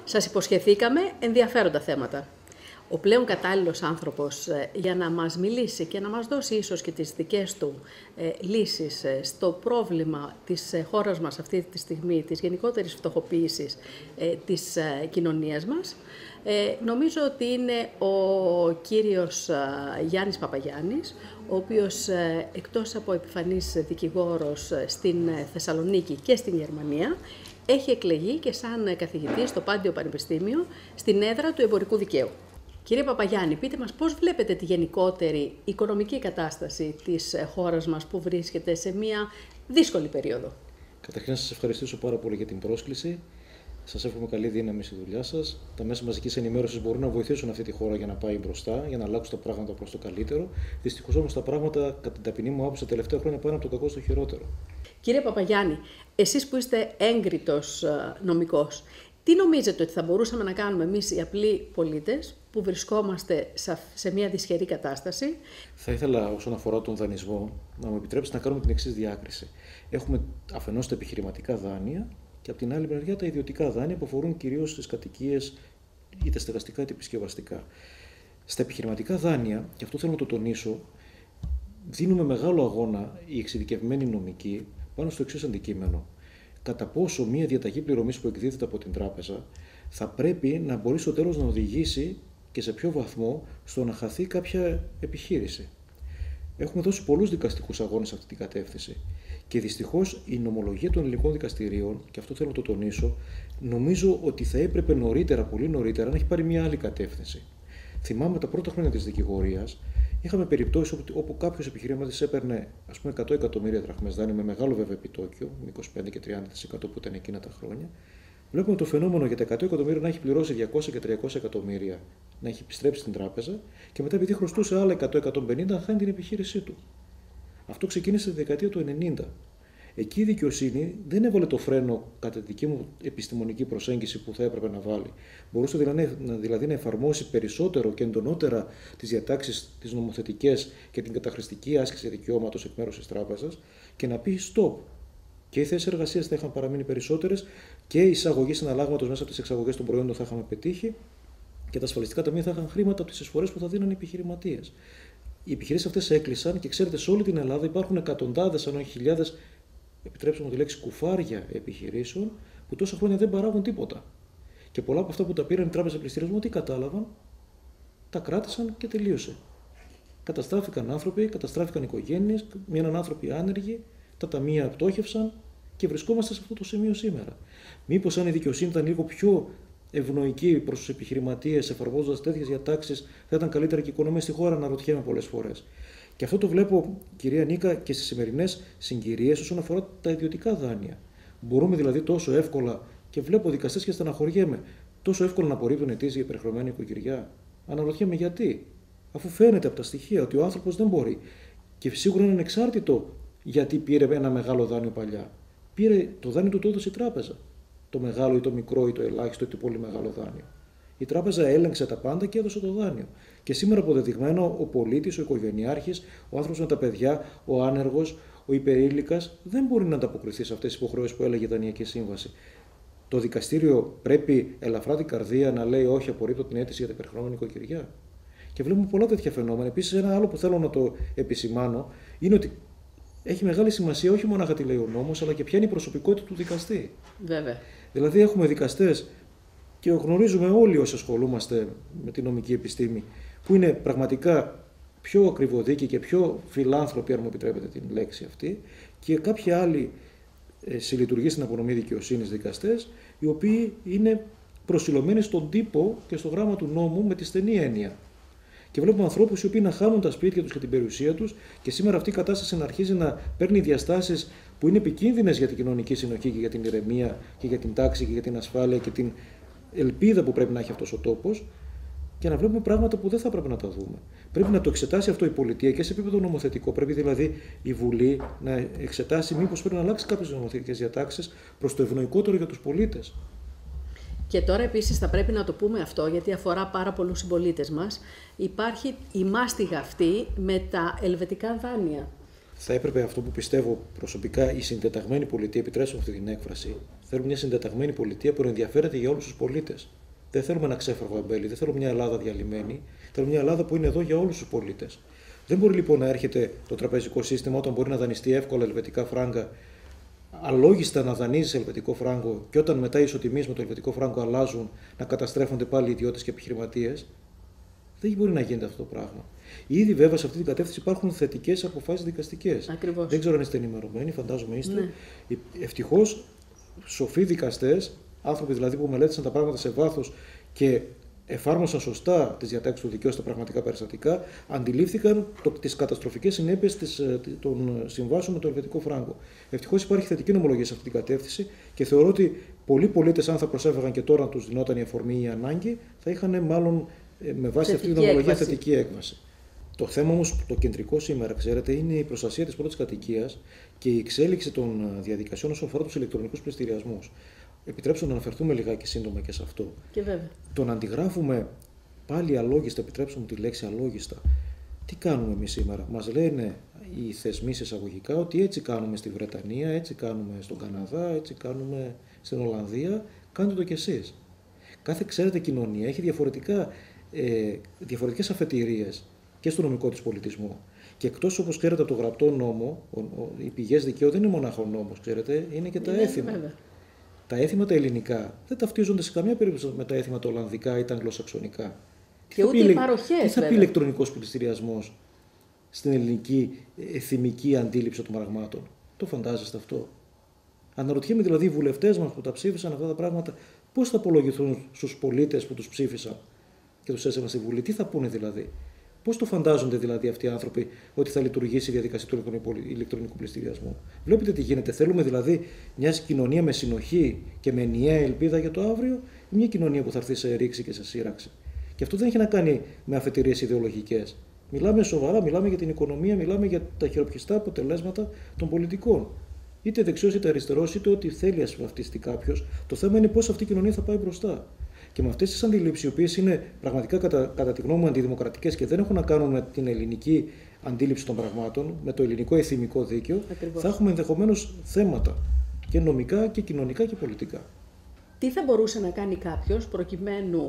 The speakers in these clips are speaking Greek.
Σας υποσχεθήκαμε ενδιαφέροντα θέματα. Ο πλέον κατάλληλος άνθρωπος για να μας μιλήσει και να μας δώσει ίσως και τις δικές του λύσεις στο πρόβλημα της χώρας μας αυτή τη στιγμή, της γενικότερης φτωχοποίησης της κοινωνίας μας, νομίζω ότι είναι ο κύριος Γιάννης Παπαγιάννης, ο οποίος εκτός από επιφανής δικηγόρος στην Θεσσαλονίκη και στην Γερμανία, έχει εκλεγεί και σαν καθηγητής στο Πάντιο Πανεπιστήμιο στην έδρα του εμπορικού δικαίου. Κύριε Παπαγιάννη, πείτε μας πώς βλέπετε τη γενικότερη οικονομική κατάσταση της χώρας μας που βρίσκεται σε μια δύσκολη περίοδο. Καταρχήν να σας ευχαριστήσω πάρα πολύ για την πρόσκληση. Σας εύχομαι καλή δύναμη στη δουλειά σας. Τα μέσα μαζικής ενημέρωσης μπορούν να βοηθήσουν αυτή τη χώρα για να πάει μπροστά, για να αλλάξουν τα πράγματα προς το καλύτερο. Δυστυχώς όμως τα πράγματα, κατά την ταπεινή μου άποψη, τα τελευταία χρόνια πάνε από το κακό στο χειρότερο. Κύριε Παπαγιάννη, εσείς που είστε έγκριτος νομικός, τι νομίζετε ότι θα μπορούσαμε να κάνουμε εμείς οι απλοί πολίτες που βρισκόμαστε σε μια δυσχερή κατάσταση? Θα ήθελα, όσον αφορά τον δανεισμό, να μου επιτρέψετε να κάνουμε την εξής διάκριση. Έχουμε αφενός τα επιχειρηματικά δάνεια και από την άλλη μεριά τα ιδιωτικά δάνεια που αφορούν κυρίως τις κατοικίες, είτε στεγαστικά είτε επισκευαστικά. Στα επιχειρηματικά δάνεια, και αυτό θέλω να το τονίσω, δίνουμε μεγάλο αγώνα οι εξειδικευμένοι νομικοί πάνω στο εξής αντικείμενο. Κατά πόσο μία διαταγή πληρωμής που εκδίδεται από την τράπεζα θα πρέπει να μπορεί στο τέλος να οδηγήσει και σε ποιο βαθμό στο να χαθεί κάποια επιχείρηση. Έχουμε δώσει πολλούς δικαστικούς αγώνες σε αυτή την κατεύθυνση. Και δυστυχώς η νομολογία των ελληνικών δικαστηρίων, και αυτό θέλω να το τονίσω, νομίζω ότι θα έπρεπε νωρίτερα, πολύ νωρίτερα, να έχει πάρει μια άλλη κατεύθυνση. Θυμάμαι τα πρώτα χρόνια της δικηγορίας, είχαμε περιπτώσεις όπου κάποιος επιχειρηματίας έπαιρνε, ας πούμε, 100 εκατομμύρια δραχμές δάνειο με μεγάλο βέβαια επιτόκιο, με 25 και 30% που ήταν εκείνα τα χρόνια. Βλέπουμε το φαινόμενο για τα 100 εκατομμύρια να έχει πληρώσει 200 και 300 εκατομμύρια, να έχει επιστρέψει στην τράπεζα και μετά, επειδή χρωστούσε άλλα 100-150, να χάνει την επιχείρησή του. Αυτό ξεκίνησε τη δεκαετία του 90. Εκεί η δικαιοσύνη δεν έβαλε το φρένο, κατά τη δική μου επιστημονική προσέγγιση, που θα έπρεπε να βάλει. Μπορούσε δηλαδή να εφαρμόσει περισσότερο και εντονότερα τις διατάξεις, τις νομοθετικές και την καταχρηστική άσκηση δικαιώματος εκ μέρους της τράπεζας και να πει stop. Και οι θέσεις εργασίας θα είχαν παραμείνει περισσότερες και η εισαγωγή συναλλάγματος μέσα από τις εξαγωγές των προϊόντων θα είχαμε πετύχει και τα ασφαλιστικά ταμεία θα είχαν χρήματα από τις εισφορές που θα δίνουν οι επιχειρηματίες. Οι επιχειρήσεις αυτές έκλεισαν και ξέρετε, σε όλη την Ελλάδα υπάρχουν εκατοντάδες, αν όχι χιλιάδες, επιτρέψτε μου τη λέξη, κουφάρια επιχειρήσεων που τόσα χρόνια δεν παράγουν τίποτα. Και πολλά από αυτά που τα πήραν οι τράπεζες πληστηριασμού, τι κατάλαβαν, τα κράτησαν και τελείωσε. Καταστράφηκαν άνθρωποι, καταστράφηκαν οικογένειες, μείναν άνθρωποι άνεργοι, τα ταμεία πτώχευσαν και βρισκόμαστε σε αυτό το σημείο σήμερα. Μήπως αν η δικαιοσύνη ήταν λίγο πιο ευνοϊκή προς τους επιχειρηματίες, εφαρμόζοντας τέτοιες διατάξεις, θα ήταν καλύτερα και η οικονομία στη χώρα, αναρωτιέμαι πολλές φορές. Και αυτό το βλέπω, κυρία Νίκα, και στις σημερινές συγκυρίες όσον αφορά τα ιδιωτικά δάνεια. Μπορούμε δηλαδή τόσο εύκολα, και βλέπω δικαστές και στεναχωριέμαι, τόσο εύκολα να απορρίπτουν αιτήσεις για υπερχρεωμένη οικογένεια. Αναρωτιέμαι γιατί. Αφού φαίνεται από τα στοιχεία ότι ο άνθρωπος δεν μπορεί. Και σίγουρα είναι ανεξάρτητο γιατί πήρε ένα μεγάλο δάνειο παλιά. Πήρε το δάνειο του, το έδωσε η τράπεζα. Το μεγάλο ή το μικρό ή το ελάχιστο ή το πολύ μεγάλο δάνειο. Η τράπεζα έλεγξε τα πάντα και έδωσε το δάνειο. Και σήμερα αποδεδειγμένο ο πολίτης, ο οικογενειάρχης, ο άνθρωπος με τα παιδιά, ο άνεργος, ο υπερήλικας δεν μπορεί να ανταποκριθεί σε αυτές τις υποχρεώσεις που έλεγε η Δανειακή Σύμβαση. Το δικαστήριο πρέπει ελαφρά την καρδία να λέει όχι, απορρίπτω την αίτηση για την υπερχρεωμένη οικογένεια. Και βλέπουμε πολλά τέτοια φαινόμενα. Επίσης, ένα άλλο που θέλω να το επισημάνω είναι ότι έχει μεγάλη σημασία όχι μόνο τι λέει ο νόμος, αλλά και ποια είναι η προσωπικότητα του δικαστή. Βέβαια. Δηλαδή, έχουμε δικαστές, και γνωρίζουμε όλοι όσοι ασχολούμαστε με την νομική επιστήμη, που είναι πραγματικά πιο ακριβοδίκοι και πιο φιλάνθρωποι, αν μου επιτρέπετε την λέξη αυτή, και κάποιοι άλλοι συλλειτουργεί στην απονομή δικαιοσύνης δικαστές, οι οποίοι είναι προσιλωμένοι στον τύπο και στο γράμμα του νόμου με τη στενή έννοια. Και βλέπουμε ανθρώπους οι οποίοι να χάνουν τα σπίτια τους και την περιουσία τους, και σήμερα αυτή η κατάσταση να αρχίζει να παίρνει διαστάσεις που είναι επικίνδυνες για την κοινωνική συνοχή και για την ηρεμία και για την τάξη και για την ασφάλεια και την ελπίδα που πρέπει να έχει αυτός ο τόπος, και να βλέπουμε πράγματα που δεν θα πρέπει να τα δούμε. Πρέπει να το εξετάσει αυτό η πολιτεία και σε επίπεδο νομοθετικό. Πρέπει δηλαδή η Βουλή να εξετάσει μήπως πρέπει να αλλάξει κάποιες νομοθετικές διατάξεις προς το ευνοϊκότερο για τους πολίτες. Και τώρα επίσης θα πρέπει να το πούμε αυτό, γιατί αφορά πάρα πολλούς συμπολίτες μας. Υπάρχει η μάστιγα αυτή με τα ελβετικά δάνεια. Θα έπρεπε, αυτό που πιστεύω προσωπικά, η συντεταγμένη πολιτεία, επιτρέψτε μου αυτή την έκφραση, Θέλουμε μια συντεταγμένη πολιτεία που ενδιαφέρεται για όλους τους πολίτες. Δεν θέλουμε ένα ξέφραγο αμπέλι, δεν θέλουμε μια Ελλάδα διαλυμένη. Θέλουμε μια Ελλάδα που είναι εδώ για όλους τους πολίτες. Δεν μπορεί λοιπόν να έρχεται το τραπεζικό σύστημα όταν μπορεί να δανειστεί εύκολα ελβετικά φράγκα, αλόγιστα να δανείζει ελβετικό φράγκο και όταν μετά οι ισοτιμίες με το ελβετικό φράγκο αλλάζουν να καταστρέφονται πάλι ιδιώτες και επιχειρηματίες. Δεν μπορεί να γίνεται αυτό το πράγμα. Ήδη βέβαια σε αυτή την κατεύθυνση υπάρχουν θετικές αποφάσεις δικαστικές. Ακριβώς. Δεν ξέρω αν είστε ενημερωμένοι, φαντάζομαι είστε. Ναι. Ευτυχώς, σοφοί δικαστές, άνθρωποι δηλαδή που μελέτησαν τα πράγματα σε βάθος και εφάρμοσαν σωστά τις διατάξεις του δικαίου στα πραγματικά περιστατικά, αντιλήφθηκαν τις καταστροφικές συνέπειες των συμβάσεων με το ελβετικό φράγκο. Ευτυχώς υπάρχει θετική νομολογία σε αυτή την κατεύθυνση και θεωρώ ότι πολλοί πολίτες, αν θα προσέφεραν και τώρα να τους δινόταν η αφορμή ή η ανάγκη, θα είχαν μάλλον με βάση αυτή την νομολογία θετική έκβαση. Το θέμα όμως, το κεντρικό σήμερα, ξέρετε, είναι η προστασία της πρώτης κατοικίας και η εξέλιξη των διαδικασιών όσον αφορά τους ηλεκτρονικούς πληστηριασμούς. Επιτρέψτε να αναφερθούμε λιγάκι σύντομα και σε αυτό. Και βέβαια. Το να αντιγράφουμε πάλι αλόγιστα, επιτρέψτε μου τη λέξη αλόγιστα, τι κάνουμε εμείς σήμερα? Μας λένε οι θεσμοί εισαγωγικά ότι έτσι κάνουμε στη Βρετανία, έτσι κάνουμε στον Καναδά, έτσι κάνουμε στην Ολλανδία, κάντε το κι εσείς. Κάθε, ξέρετε, κοινωνία έχει διαφορετικές αφετηρίες και στο νομικό της πολιτισμό. Και εκτός, όπως ξέρετε, από το γραπτό νόμο, οι πηγές δικαίου δεν είναι μονάχα ο νόμος, ξέρετε, είναι και τα έθιμα. Βέβαια. Τα έθιμα τα ελληνικά δεν ταυτίζονται σε καμία περίπτωση με τα έθιμα τα ολλανδικά ή τα αγγλοσαξονικά. Και ούτε οι παροχές. Τι θα πει ηλεκτρονικός πληστηριασμός στην ελληνική εθιμική αντίληψη των πραγμάτων? Το φαντάζεστε αυτό? Αναρωτιέμαι δηλαδή οι βουλευτές μας που τα ψήφισαν αυτά τα πράγματα, πώς θα απολογηθούν στους πολίτες που τους ψήφισαν και τους έσαιρναν στη Βουλή? Τι θα πούνε δηλαδή? Πώς το φαντάζονται δηλαδή αυτοί οι άνθρωποι ότι θα λειτουργήσει η διαδικασία του ηλεκτρονικού πληστηριασμού? Βλέπετε τι γίνεται. Θέλουμε δηλαδή μια κοινωνία με συνοχή και με ενιαία ελπίδα για το αύριο, ή μια κοινωνία που θα έρθει σε ρήξη και σε σύραξη? Και αυτό δεν έχει να κάνει με αφετηρίες ιδεολογικές. Μιλάμε σοβαρά, μιλάμε για την οικονομία, μιλάμε για τα χειροπιαστά αποτελέσματα των πολιτικών. Είτε δεξιός είτε αριστερός, είτε ό,τι θέλει ασφαλιστεί κάποιος. Το θέμα είναι πώς αυτή η κοινωνία θα πάει μπροστά. Και με αυτές τις αντιλήψεις, οι οποίες είναι πραγματικά κατά τη γνώμη μου αντιδημοκρατικές και δεν έχουν να κάνουν με την ελληνική αντίληψη των πραγμάτων, με το ελληνικό εθιμικό δίκαιο, ακριβώς, θα έχουμε ενδεχομένως θέματα και νομικά και κοινωνικά και πολιτικά. Τι θα μπορούσε να κάνει κάποιος προκειμένου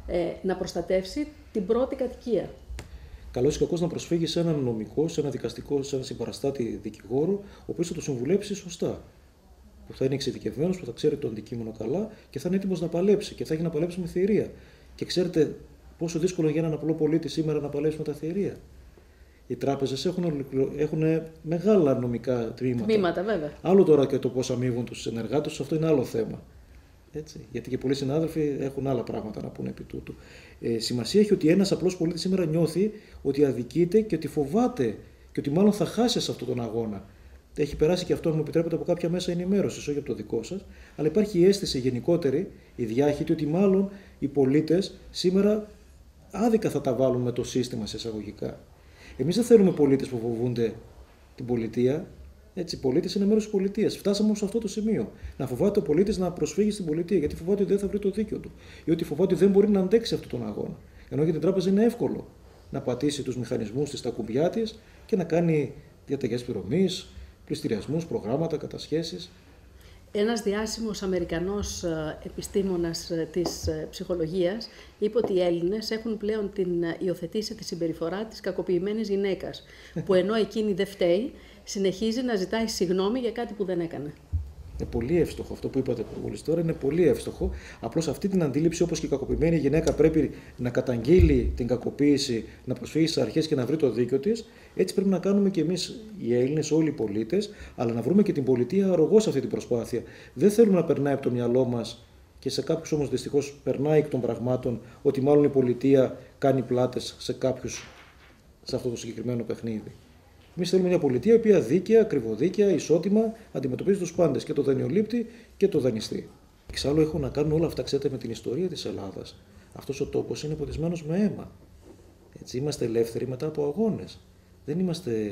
να προστατεύσει την πρώτη κατοικία? Καλώς ή κακώς να προσφύγει σε έναν νομικό, σε ένα δικαστικό, σε ένα συμπαραστάτη δικηγόρο, ο οποίος θα το συμβουλέψει σωστά. Που θα είναι εξειδικευμένος, που θα ξέρει το αντικείμενο καλά και θα είναι έτοιμος να παλέψει και θα έχει να παλέψει με θηρία. Και ξέρετε πόσο δύσκολο για έναν απλό πολίτη σήμερα να παλέψει με τα θηρία? Οι τράπεζες έχουν μεγάλα νομικά τμήματα. Βέβαια. Άλλο τώρα και το πώς αμείβουν τους συνεργάτες τους, αυτό είναι άλλο θέμα. Έτσι, γιατί και πολλοί συνάδελφοι έχουν άλλα πράγματα να πούνε επί τούτου. Σημασία έχει ότι ένας απλός πολίτης σήμερα νιώθει ότι αδικείται και ότι φοβάται και ότι μάλλον θα χάσει σε αυτόν τον αγώνα. Έχει περάσει και αυτό, αν μου επιτρέπετε, από κάποια μέσα ενημέρωσης, όχι από το δικό σας, αλλά υπάρχει η αίσθηση γενικότερη, η διάχυτη, ότι μάλλον οι πολίτες σήμερα άδικα θα τα βάλουν με το σύστημα σε εισαγωγικά. Εμείς δεν θέλουμε πολίτες που φοβούνται την πολιτεία. Έτσι, οι πολίτες είναι μέρος της πολιτείας. Φτάσαμε όμως σε αυτό το σημείο. Να φοβάται ο πολίτης να προσφύγει στην πολιτεία, γιατί φοβάται ότι δεν θα βρει το δίκιο του, ή ότι φοβάται ότι δεν μπορεί να αντέξει αυτόν τον αγώνα. Ενώ για την τράπεζα είναι εύκολο να πατήσει τους μηχανισμούς της, τα κουμπιά της και να κάνει διαταγές πληρωμής, πληστηριασμούς, προγράμματα, κατασχέσεις. Ένας διάσημος Αμερικανός επιστήμονας της ψυχολογίας είπε ότι οι Έλληνες έχουν πλέον υιοθετήσει τη συμπεριφορά της κακοποιημένης γυναίκας, που ενώ εκείνη δεν φταίει, συνεχίζει να ζητάει συγγνώμη για κάτι που δεν έκανε. Είναι πολύ εύστοχο αυτό που είπατε μόλις τώρα, είναι πολύ εύστοχο. Απλώς αυτή την αντίληψη, όπως και η κακοποιημένη γυναίκα πρέπει να καταγγείλει την κακοποίηση, να προσφύγει στις αρχές και να βρει το δίκιο της, έτσι πρέπει να κάνουμε και εμείς οι Έλληνες, όλοι οι πολίτες, αλλά να βρούμε και την πολιτεία αρρωγό σε αυτή την προσπάθεια. Δεν θέλουμε να περνάει από το μυαλό μας, και σε κάποιους όμως δυστυχώς περνάει εκ των πραγμάτων, ότι μάλλον η πολιτεία κάνει πλάτες σε κάποιους σε αυτό το συγκεκριμένο παιχνίδι. Εμείς θέλουμε μια πολιτεία η οποία δίκαια, ακριβοδίκαια, ισότιμα αντιμετωπίζει τους πάντες, και το δανειολήπτη και το δανειστή. Εξάλλου έχουν να κάνουν όλα αυτά, ξέρετε, με την ιστορία της Ελλάδας. Αυτός ο τόπος είναι ποτισμένος με αίμα. Έτσι, είμαστε ελεύθεροι μετά από αγώνες. Δεν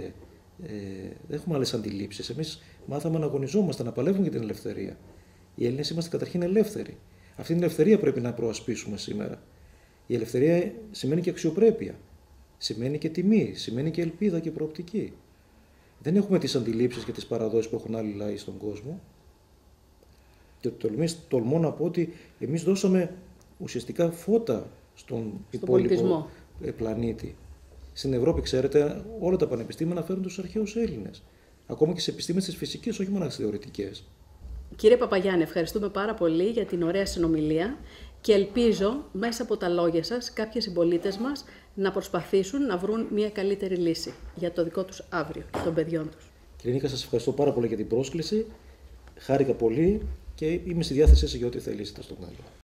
έχουμε άλλες αντιλήψεις. Εμείς μάθαμε να αγωνιζόμαστε, να παλεύουμε για την ελευθερία. Οι Έλληνες είμαστε καταρχήν ελεύθεροι. Αυτή την ελευθερία πρέπει να προασπίσουμε σήμερα. Η ελευθερία σημαίνει και αξιοπρέπεια. Σημαίνει και τιμή, σημαίνει και ελπίδα και προοπτική. Δεν έχουμε τις αντιλήψεις και τις παραδόσεις που έχουν άλλοι λαοί στον κόσμο. Και τολμώ να πω ότι εμείς δώσαμε ουσιαστικά φώτα στον υπόλοιπο πλανήτη. Στην Ευρώπη, ξέρετε, όλα τα πανεπιστήμια αναφέρουν τους αρχαίους Έλληνες. Ακόμα και σε επιστήμες της φυσικής, όχι μόνο στις θεωρητικές. Κύριε Παπαγιάννη, ευχαριστούμε πάρα πολύ για την ωραία συνομιλία και ελπίζω μέσα από τα λόγια σας κάποιοι συμπολίτες μας να προσπαθήσουν να βρουν μια καλύτερη λύση για το δικό τους αύριο, των παιδιών τους. Κύριε Νίκα, σας ευχαριστώ πάρα πολύ για την πρόσκληση. Χάρηκα πολύ και είμαι στη διάθεσή σας για ό,τι θελήσετε στο μέλλον.